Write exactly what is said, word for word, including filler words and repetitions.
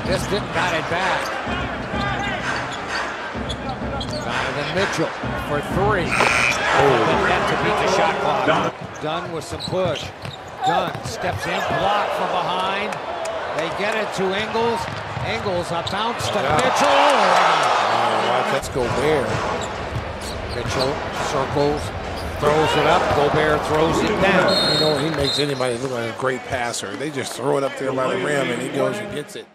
Missed it, got it back. Donovan Mitchell for three. Oh. But net to beat the shot clock. Dunn with some push. Dunn steps in, block from behind. They get it to Ingles. Ingles, a bounce to yeah. Mitchell. Oh, let's go Gobert. Mitchell circles, throws it up. Gobert throws it down. You know, he makes anybody look like a great passer. They just throw it up there by the rim, and he goes and gets it.